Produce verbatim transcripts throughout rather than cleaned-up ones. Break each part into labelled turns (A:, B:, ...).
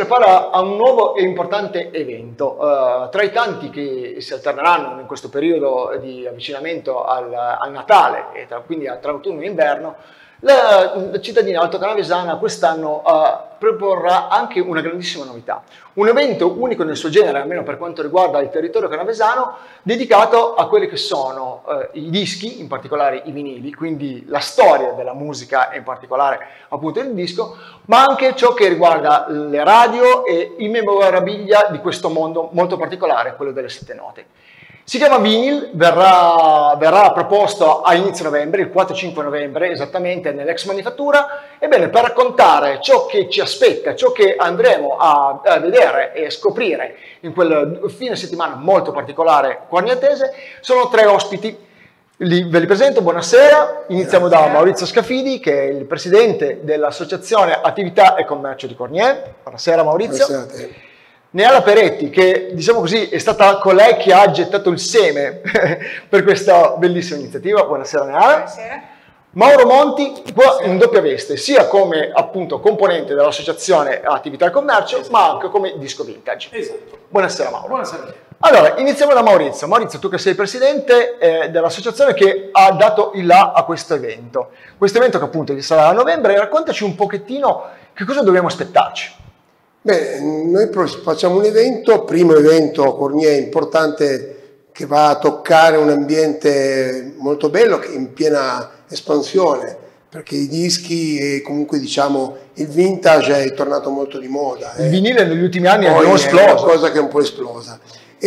A: prepara a un nuovo e importante evento. Uh, tra i tanti che si alterneranno in questo periodo di avvicinamento al, al Natale e tra, quindi tra autunno e inverno, la, la cittadina altocanavesana quest'anno uh, proporrà anche una grandissima novità. Un evento unico nel suo genere, almeno per quanto riguarda il territorio canavesano, dedicato a quelli che sono uh, i dischi, in particolare i vinili, quindi la storia della musica e in particolare appunto il disco, ma anche ciò che riguarda le radio e i memorabilia di questo mondo molto particolare, quello delle sette note. Si chiama Vinyl, verrà, verrà proposto a inizio novembre, il quattro cinque novembre, esattamente nell'ex manifattura. Ebbene, per raccontare ciò che ci aspetta, ciò che andremo a, a vedere e scoprire in quel fine settimana molto particolare corniatese, sono tre ospiti. Li, ve li presento, buonasera. Iniziamo da Maurizio Scafidi, che è il presidente dell'Associazione Attività e Commercio di Cornier. Buonasera Maurizio.
B: Buonasera a te.
A: Neala Peretti, che diciamo così è stata colei che ha gettato il seme per questa bellissima iniziativa. Buonasera Neala.
C: Buonasera.
A: Mauro Monti, qua in doppia veste, sia come appunto componente dell'Associazione Attività e Commercio, esatto, ma anche come disco vintage.
B: Esatto.
A: Buonasera Mauro.
B: Buonasera.
A: Allora, iniziamo da Maurizio. Maurizio, tu che sei presidente eh, dell'associazione che ha dato il là a questo evento. Questo evento che appunto sarà a novembre, raccontaci un pochettino che cosa dobbiamo aspettarci.
B: Beh, noi facciamo un evento, primo evento Cornier importante che va a toccare un ambiente molto bello, che è in piena espansione, perché i dischi e comunque diciamo il vintage è tornato molto di moda.
A: Il eh. vinile negli ultimi anni è
B: un
A: esploso.
B: È una cosa che è un po' esplosa.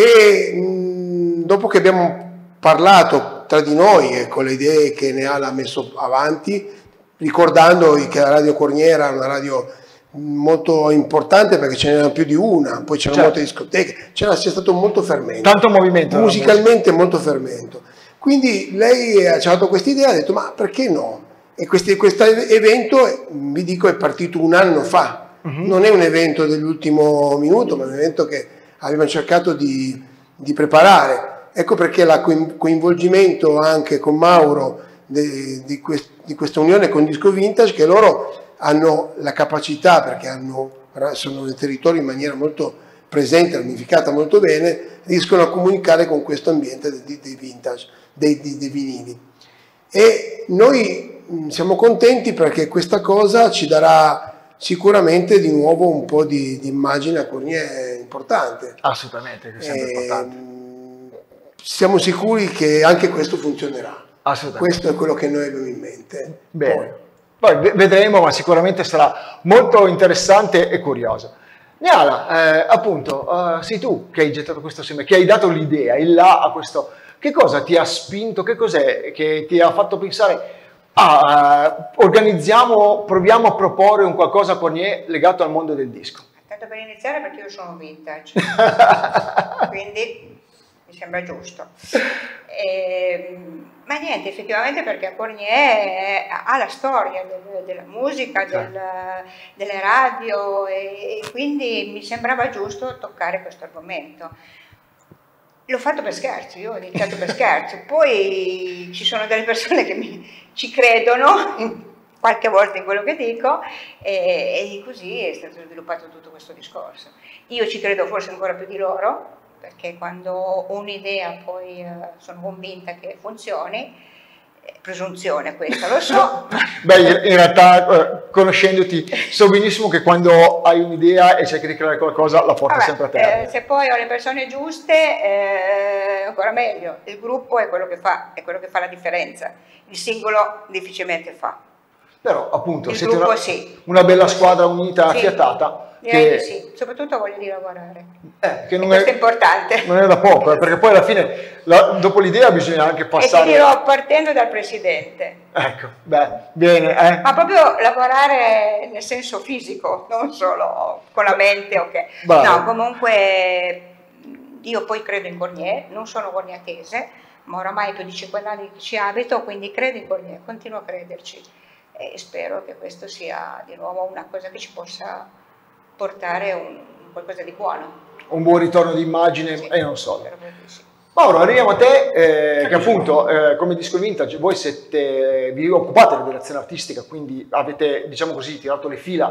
B: E mh, dopo che abbiamo parlato tra di noi e con le idee che Neala ha messo avanti, ricordando che la radio Cornier era una radio molto importante perché ce n'era più di una, poi c'erano
A: certo.
B: molte discoteche, c'è stato molto fermento,
A: tanto movimento,
B: musicalmente molto fermento, quindi lei ci ha dato questa idea, ha detto ma perché no? E questo evento, vi dico, è partito un anno fa, uh-huh. Non è un evento dell'ultimo minuto, ma è un evento che abbiamo cercato di, di preparare. Ecco perché il coinvolgimento anche con Mauro di, di, quest, di questa unione con Disco Vintage, che loro hanno la capacità, perché hanno, sono nel territorio in maniera molto presente, ramificata molto bene, riescono a comunicare con questo ambiente dei, dei vintage, dei, dei, dei vinili. E noi siamo contenti perché questa cosa ci darà sicuramente di nuovo un po' di, di immagine a Cornier importante.
A: Assolutamente, che è sempre
B: e,
A: importante.
B: Siamo sicuri che anche questo funzionerà.
A: Assolutamente.
B: Questo è quello che noi abbiamo in mente.
A: Bene.
B: Poi,
A: Poi vedremo, ma sicuramente sarà molto interessante e curioso. Neala, eh, appunto, uh, sei tu che hai gettato questo seme, che hai dato l'idea, il là a questo. Che cosa ti ha spinto, che cos'è che ti ha fatto pensare, ah, uh, organizziamo, proviamo a proporre un qualcosa a Cornier legato al mondo del disco?
C: Tanto per iniziare, perché io sono vintage, quindi mi sembra giusto. E, ma niente, effettivamente perché Cornier ha la storia del, della musica, del, delle radio e, e quindi mi sembrava giusto toccare questo argomento. L'ho fatto per scherzo, io ho iniziato per scherzo, poi ci sono delle persone che mi, ci credono qualche volta in quello che dico e, e così è stato sviluppato tutto questo discorso. Io ci credo forse ancora più di loro, perché quando ho un'idea poi eh, sono convinta che funzioni, eh, presunzione questa, lo so.
A: Beh, in realtà eh, conoscendoti so benissimo che quando hai un'idea e cerchi di creare qualcosa la porti
C: Vabbè,
A: sempre a terra.
C: Eh, se poi ho le persone giuste, eh, ancora meglio, il gruppo è quello che fa, è quello che fa la differenza, il singolo difficilmente fa.
A: Però appunto
C: il
A: siete
C: gruppo,
A: una,
C: sì.
A: una bella squadra unita,
C: sì.
A: affiatata.
C: Direi
A: che...
C: di sì, soprattutto voglia di lavorare.
A: Eh, che non
C: questo
A: è,
C: è importante.
A: Non è da poco, eh, perché poi alla fine, la, dopo l'idea bisogna anche passare...
C: E ti dirò, partendo dal presidente.
A: Ecco, beh, bene. Eh.
C: Ma proprio lavorare nel senso fisico, non solo con la mente, ok.
A: Bravo.
C: No, comunque io poi credo in Cornier, non sono corniatese, ma oramai più di cinquanta anni che ci abito, quindi credo in Cornier, continuo a crederci. E spero che questo sia di nuovo una cosa che ci possa portare un, qualcosa di buono.
A: Un buon ritorno di immagine,
C: sì,
A: e non solo.
C: sì.
A: Mauro, arriviamo a te, eh, che appunto eh, come Disco Vintage voi siete, vi occupate della direzione artistica, quindi avete, diciamo così, tirato le fila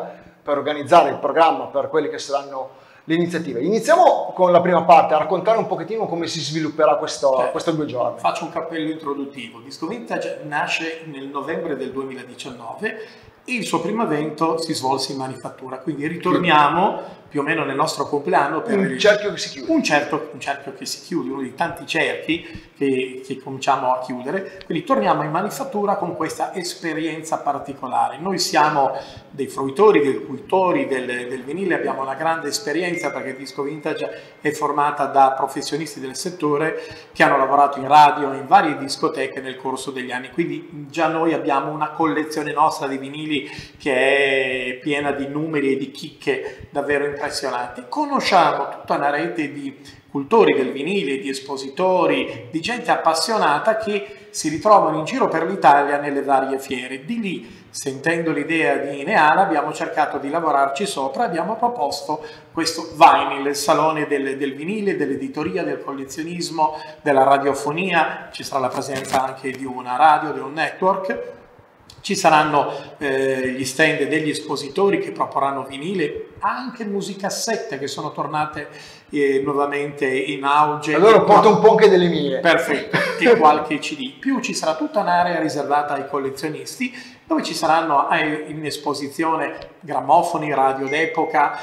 A: per organizzare il programma, per quelle che saranno le iniziative. Iniziamo con la prima parte, a raccontare un pochettino come si svilupperà questo,
D: cioè,
A: questi due giorni.
D: Faccio un cappello introduttivo. Disco Vintage nasce nel novembre del duemiladiciannove e il suo primo evento si svolse in manifattura, quindi ritorniamo più o meno nel nostro compleanno per
A: un cerchio che si chiude.
D: Un, certo, un cerchio che si chiude, uno dei tanti cerchi che, che cominciamo a chiudere, quindi torniamo in manifattura con questa esperienza particolare. Noi siamo dei fruitori, dei cultori del, del vinile, abbiamo una grande esperienza perché Disco Vintage è formata da professionisti del settore che hanno lavorato in radio, in varie discoteche nel corso degli anni, quindi già noi abbiamo una collezione nostra di vinili che è piena di numeri e di chicche davvero impressionanti. Conosciamo tutta una rete di cultori del vinile, di espositori, di gente appassionata che si ritrovano in giro per l'Italia nelle varie fiere. Di lì, sentendo l'idea di Neala, abbiamo cercato di lavorarci sopra e abbiamo proposto questo Vinyl, il salone del, del vinile, dell'editoria, del collezionismo, della radiofonia. Ci sarà la presenza anche di una radio, di un network. Ci saranno eh, gli stand degli espositori che proporranno vinile, anche musicassette che sono tornate eh, nuovamente in auge.
A: Allora porto un po' anche delle mie.
D: Perfetto, e qualche C D. Più ci sarà tutta un'area riservata ai collezionisti, dove ci saranno in esposizione grammofoni, radio d'epoca,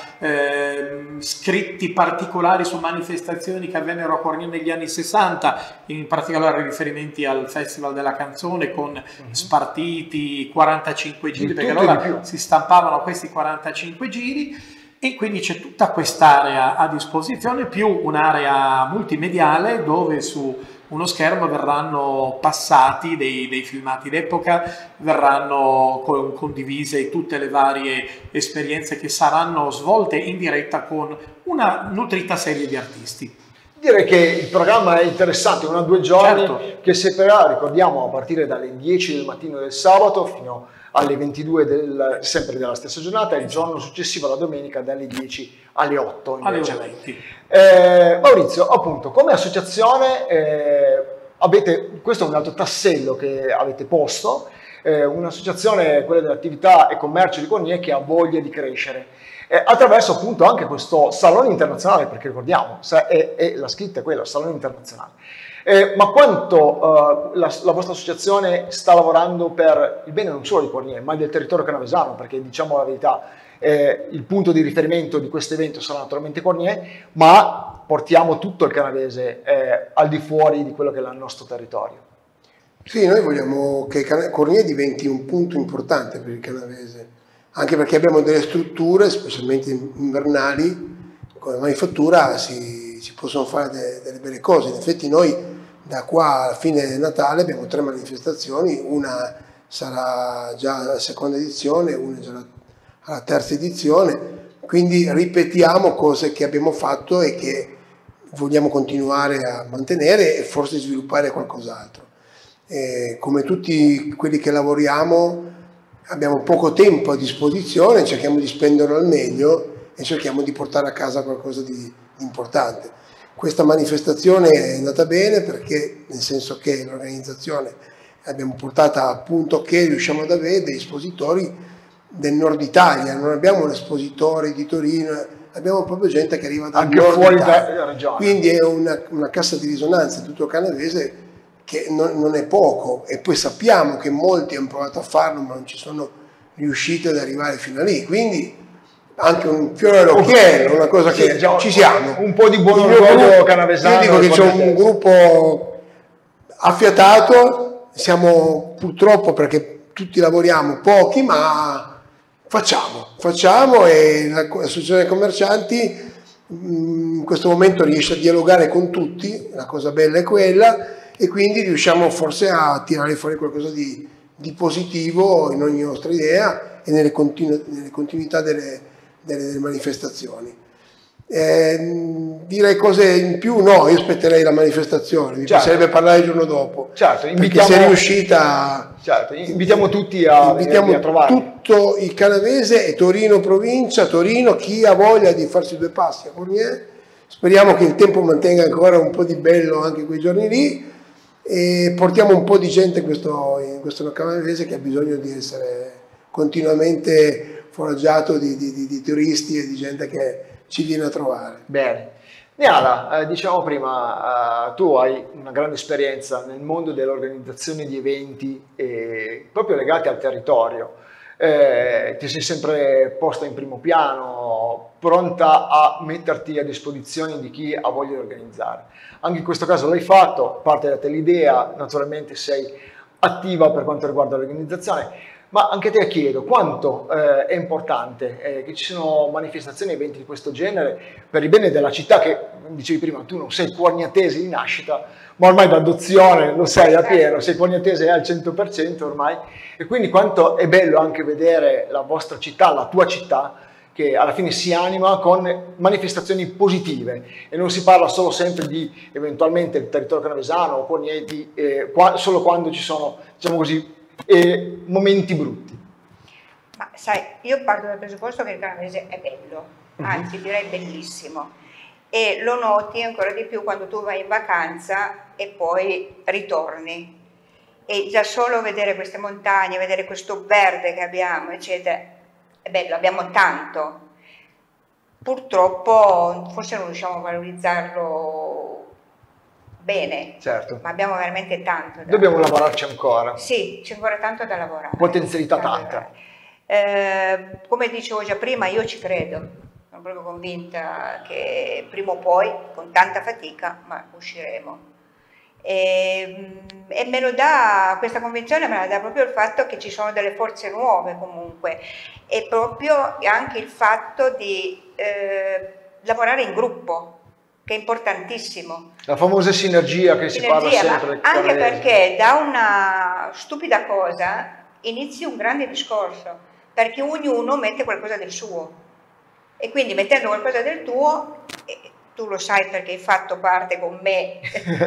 D: eh, scritti particolari su manifestazioni che avvennero a Cornier negli anni sessanta, in particolare riferimenti al Festival della Canzone con mm-hmm. spartiti, quarantacinque giri, perché allora si stampavano questi quarantacinque giri. E quindi c'è tutta quest'area a disposizione, più un'area multimediale dove su uno schermo verranno passati dei, dei filmati d'epoca, verranno condivise tutte le varie esperienze che saranno svolte in diretta con una nutrita serie di artisti.
A: Direi che il programma è interessante, uno o due giorni,
D: certo.
A: che separerà, ricordiamo, a partire dalle dieci del mattino del sabato fino alle ventidue del, sempre della stessa giornata, e il giorno successivo, la domenica, dalle dieci alle otto.
D: Alle venti.
A: Eh, Maurizio, appunto, come associazione eh, avete, questo è un altro tassello che avete posto, eh, un'associazione, quella dell'attività e commercio di Cornier, che ha voglia di crescere. Eh, attraverso appunto anche questo salone internazionale, perché ricordiamo, è, è, la scritta è quella, salone internazionale. Eh, ma quanto eh, la, la vostra associazione sta lavorando per il bene non solo di Cornier, ma del territorio canavesano, perché diciamo la verità, eh, il punto di riferimento di questo evento sarà naturalmente Cornier, ma portiamo tutto il canavese eh, al di fuori di quello che è il nostro territorio.
B: Sì, noi vogliamo che Cornier diventi un punto importante per il canavese, anche perché abbiamo delle strutture, specialmente invernali, con la manifattura si, si possono fare de, delle belle cose. In effetti noi da qua alla fine del Natale abbiamo tre manifestazioni, una sarà già la seconda edizione, una già la, la terza edizione, quindi ripetiamo cose che abbiamo fatto e che vogliamo continuare a mantenere e forse sviluppare qualcos'altro. Come tutti quelli che lavoriamo abbiamo poco tempo a disposizione, cerchiamo di spenderlo al meglio e cerchiamo di portare a casa qualcosa di, di importante. Questa manifestazione è andata bene perché, nel senso che l'organizzazione abbiamo portato a punto che riusciamo ad avere degli espositori del nord Italia, non abbiamo espositori di Torino, abbiamo proprio gente che arriva dal
A: anche
B: nord
A: fuori
B: Italia.
A: dalla regione.
B: Quindi è una, una cassa di risonanza tutto il canavese che non, non è poco, e poi sappiamo che molti hanno provato a farlo ma non ci sono riusciti ad arrivare fino a lì, quindi anche un fiore all'occhiello, una cosa che sì, diciamo, ci siamo.
A: Un po' di buon orgoglio canavesano.
B: Io dico che c'è un gruppo affiatato, siamo purtroppo, perché tutti lavoriamo pochi, ma facciamo, facciamo e l'associazione dei commercianti in questo momento riesce a dialogare con tutti, la cosa bella è quella, e quindi riusciamo forse a tirare fuori qualcosa di, di positivo in ogni nostra idea e nelle, continu nelle continuità delle, delle, delle manifestazioni. Eh, direi cose in più, no, io aspetterei la manifestazione, mi certo. piacerebbe parlare il giorno dopo,
A: certo,
B: invitiamo, perché se è riuscita,
A: certo, invitiamo tutti a,
B: invitiamo
A: a trovare
B: tutto il canavese e Torino provincia, Torino, chi ha voglia di farsi due passi a Cornier, speriamo che il tempo mantenga ancora un po' di bello anche quei giorni lì, e portiamo un po' di gente in questo, in questo canavese che ha bisogno di essere continuamente foraggiato di, di, di, di turisti e di gente che ci viene a trovare.
A: Bene. Niala, eh, diciamo prima, eh, tu hai una grande esperienza nel mondo dell'organizzazione di eventi eh, proprio legati al territorio. Eh, ti sei sempre posta in primo piano, pronta a metterti a disposizione di chi ha voglia di organizzare. Anche in questo caso l'hai fatto, parte da te l'idea, naturalmente sei attiva per quanto riguarda l'organizzazione. Ma anche a te chiedo, quanto eh, è importante eh, che ci siano manifestazioni e eventi di questo genere per il bene della città che, come dicevi prima, tu non sei corniatese di nascita, ma ormai d'adozione lo sei a pieno, sei corniatese al cento per cento ormai, e quindi quanto è bello anche vedere la vostra città, la tua città, che alla fine si anima con manifestazioni positive e non si parla solo sempre di eventualmente il territorio canavesano o cornieti, eh, qua, solo quando ci sono, diciamo così, e momenti brutti.
C: Ma sai, io parto dal presupposto che il canavese è bello, anzi direi bellissimo, e lo noti ancora di più quando tu vai in vacanza e poi ritorni, e già solo vedere queste montagne, vedere questo verde che abbiamo, eccetera, è bello, abbiamo tanto. Purtroppo forse non riusciamo a valorizzarlo bene,
A: certo,
C: ma abbiamo veramente tanto da
A: dobbiamo lavorarci ancora.
C: Sì, c'è ancora tanto da lavorare,
A: potenzialità
C: da
A: tanta.
C: Eh, come dicevo già prima, io ci credo, sono proprio convinta che prima o poi, con tanta fatica, ma usciremo. E, e me lo dà, questa convinzione me la dà proprio il fatto che ci sono delle forze nuove comunque, e proprio anche il fatto di eh, lavorare in gruppo, che è importantissimo.
A: La famosa sinergia che si parla sempre.
C: Anche perché da una stupida cosa inizi un grande discorso, perché ognuno mette qualcosa del suo, e quindi mettendo qualcosa del tuo, eh, tu lo sai perché hai fatto parte con me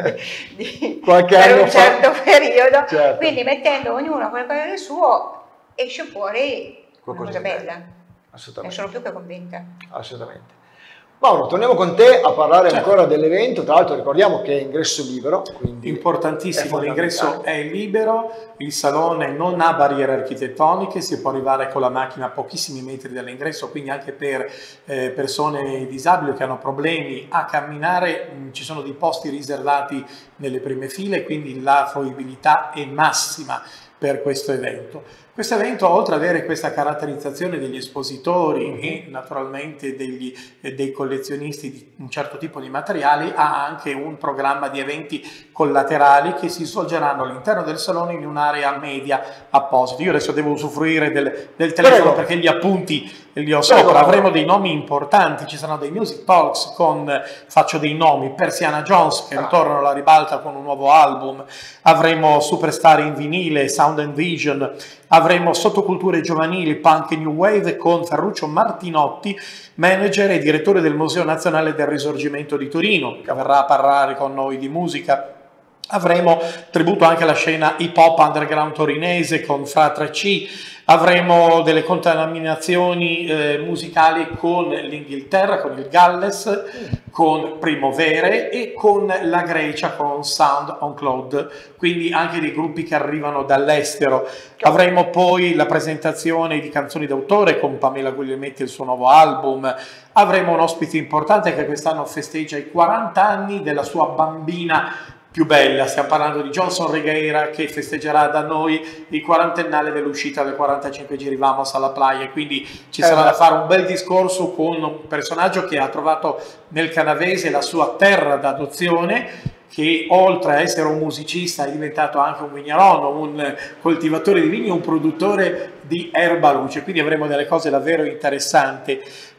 C: di,
A: qualche
C: per
A: anno
C: un certo
A: fa.
C: periodo,
A: Certo.
C: Quindi mettendo ognuno qualcosa del suo esce fuori qualcosa una cosa bella.
A: Assolutamente.
C: Ne sono più che convinta.
A: Assolutamente. Mauro, torniamo con te a parlare
D: certo.
A: ancora dell'evento. Tra l'altro ricordiamo che è ingresso libero. Quindi
D: importantissimo, l'ingresso è libero, il salone non ha barriere architettoniche, si può arrivare con la macchina a pochissimi metri dall'ingresso, quindi anche per eh, persone disabili che hanno problemi a camminare mh, ci sono dei posti riservati nelle prime file, quindi la fruibilità è massima per questo evento. Questo evento, oltre ad avere questa caratterizzazione degli espositori e naturalmente degli, eh, dei collezionisti di un certo tipo di materiali, ha anche un programma di eventi collaterali che si svolgeranno all'interno del salone in un'area media apposita. Io adesso devo usufruire del, del telefono Prego. perché gli appunti li ho sopra. Prego. Avremo dei nomi importanti, ci saranno dei music talks con, faccio dei nomi, Persiana Jones che ritornano alla ribalta con un nuovo album, avremo superstar in vinile, Sound and Vision, avremo sottoculture giovanili, punk e new wave con Ferruccio Martinotti, manager e direttore del Museo Nazionale del Risorgimento di Torino, che verrà a parlare con noi di musica. Avremo tributo anche alla scena hip hop underground torinese con Fra tre C, avremo delle contaminazioni eh, musicali con l'Inghilterra, con il Galles, con Primovere e con la Grecia con Sound on Cloud, quindi anche dei gruppi che arrivano dall'estero. Avremo poi la presentazione di canzoni d'autore con Pamela Guglielmetti e il suo nuovo album. Avremo un ospite importante che quest'anno festeggia i quaranta anni della sua bambina più bella, stiamo parlando di Johnson Regueira che festeggerà da noi il quarantennale dell'uscita del quarantacinque Giri Vamos alla Playa, quindi ci sarà eh, da fare un bel discorso con un personaggio che ha trovato nel canavese la sua terra d'adozione, che oltre a essere un musicista è diventato anche un vignerono, un coltivatore di vini, un produttore di erba luce, quindi avremo delle cose davvero interessanti.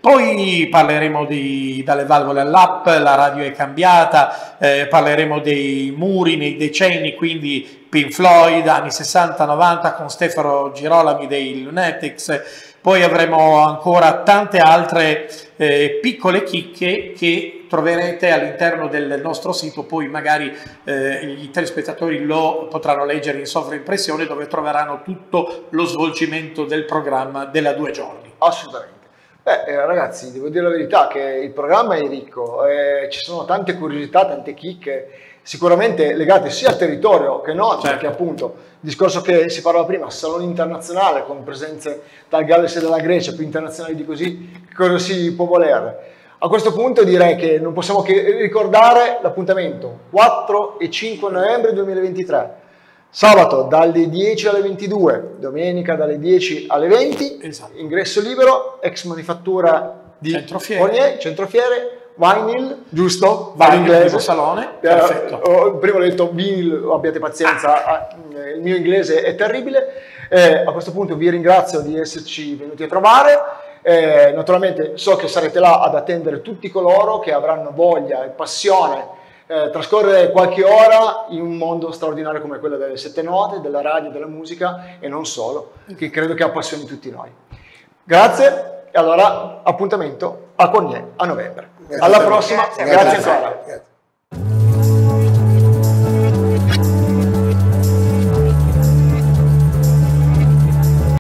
D: Poi parleremo di dalle valvole all'app, la radio è cambiata, eh, parleremo dei muri nei decenni, quindi Pink Floyd, anni sessanta novanta con Stefano Girolami dei Lunatics. Poi avremo ancora tante altre eh, piccole chicche che troverete all'interno del nostro sito, poi magari eh, i telespettatori lo potranno leggere in sovraimpressione, dove troveranno tutto lo svolgimento del programma della due giorni.
A: Assolutamente. Beh, eh, ragazzi, devo dire la verità che il programma è ricco, eh, ci sono tante curiosità, tante chicche, sicuramente legate sia al territorio che non,
D: certo.
A: perché appunto il discorso che si parlava prima, salone internazionale con presenze dal Galles e dalla Grecia, più internazionali di così, che cosa si può volere? A questo punto direi che non possiamo che ricordare l'appuntamento quattro e cinque novembre duemilaventitré, sabato dalle dieci alle ventidue, domenica dalle dieci alle venti,
D: esatto.
A: Ingresso libero, ex manifattura di
D: Centrofiere,
A: Cornier, Centrofiere, Vinyl, giusto?
D: Vinyl,
A: inglese.
D: primo salone, perfetto.
A: Eh, prima ho detto vinyl, abbiate pazienza, il mio inglese è terribile. Eh, a questo punto vi ringrazio di esserci venuti a trovare. Eh, naturalmente so che sarete là ad attendere tutti coloro che avranno voglia e passione eh, trascorrere qualche ora in un mondo straordinario come quello delle sette note, della radio, della musica e non solo, che credo che appassioni tutti noi. Grazie e allora appuntamento a Cornier a novembre.
B: Grazie.
A: Alla prossima,
C: Grazie.
A: grazie,
B: Grazie.
A: ancora.
B: Grazie.